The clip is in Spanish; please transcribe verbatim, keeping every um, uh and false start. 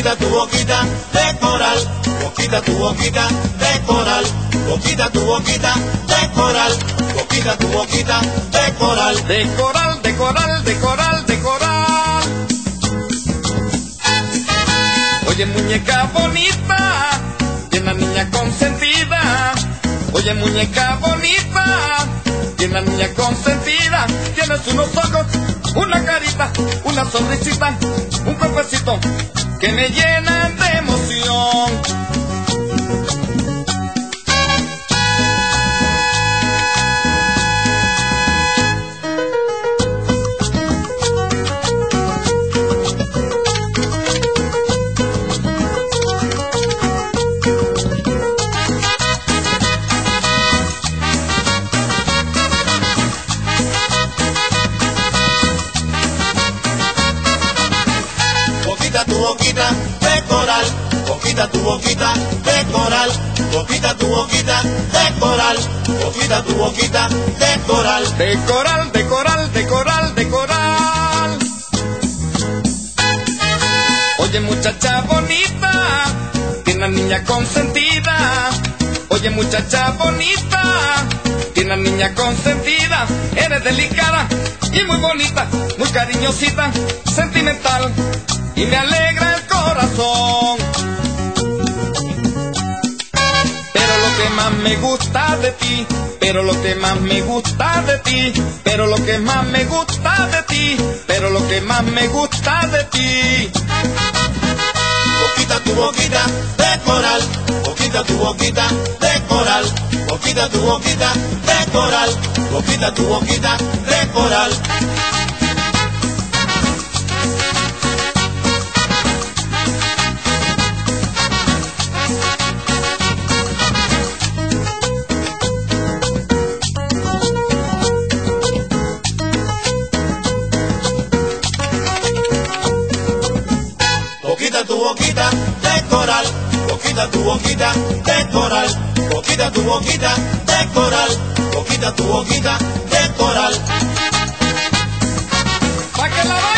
boquita, tu boquita de coral, boquita, tu boquita de coral, boquita, tu boquita de coral, boquita, tu boquita de coral, de coral, de coral, de coral, de coral. Oye, muñeca bonita, llena niña consentida. Oye, muñeca bonita, llena niña consentida. Tienes unos ojos, una carita, una sonrisita, un cuerpecito que me llenan de emoción. Tu boquita de coral, boquita, tu boquita de coral, boquita, tu boquita de coral, boquita, tu boquita de coral, de coral, de coral, de coral, de coral. Oye, muchacha bonita, tiene niña consentida. Oye, muchacha bonita, tiene niña consentida. Eres delicada y muy bonita, muy cariñosita, sentimental, y me alegra el corazón. Pero lo que más me gusta de ti, pero lo que más me gusta de ti, pero lo que más me gusta de ti, pero lo que más me gusta de ti. Boquita, tu boquita de coral, boquita, tu boquita de coral, boquita, tu boquita de coral, boquita, tu boquita de coral. Boquita, tu boquita de coral, boquita, tu boquita de coral, boquita, tu boquita de coral, boquita, tu boquita de coral. Pa' que la